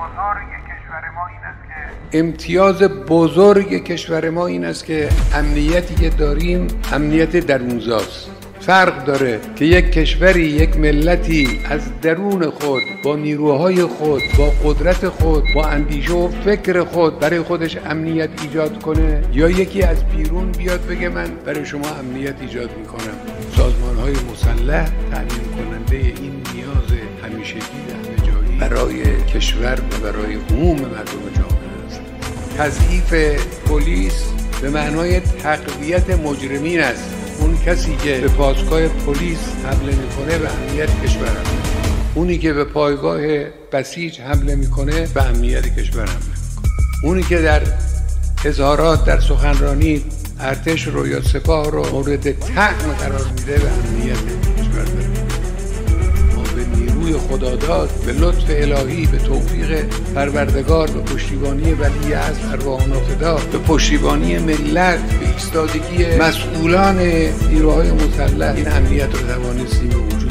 امتیاز بزرگ کشور ما این است که امنیتی که داریم امنیت درونزاست. فرق داره که یک کشوری، یک ملتی از درون خود با نیروهای خود، با قدرت خود، با اندیشه و فکر خود برای خودش امنیت ایجاد کنه، یا یکی از بیرون بیاد بگه من برای شما امنیت ایجاد میکنم. سازمان‌های مسلح تامین کننده این نیاز همیشگی و همه‌جایی برای کشور و برای عموم مردم جامعه است. تضعیف پلیس به معنای تقویت مجرمین است. اون کسی که به پاسگاه پلیس حمله میکنه به امنیت کشور حمله میکنه. اونی که به پایگاه بسیج حمله میکنه به امنیت کشور حمله میکنه. اونی که در اظهارات در سخنرانی ارتش رو یا سپاه رو مورد طعن قرار میده به امنیت کشور داره. ما به نیروی خداداد، به لطف الهی، به توفیق پروردگار، به پشتیبانی ولی عصر ارواحنا فدا، به پشتیبانی ملت، به ایستادگی مسئولان نیروهای مسلح این امنیت رو توانستیم به وجود